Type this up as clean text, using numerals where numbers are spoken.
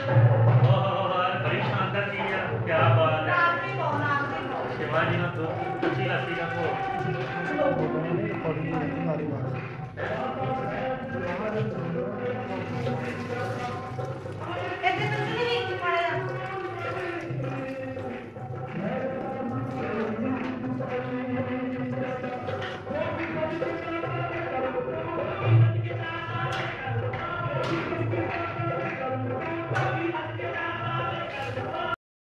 बड़ी शानदार चीज है, क्या बात है। शिवाजी ने दो अच्छी लस्सी का को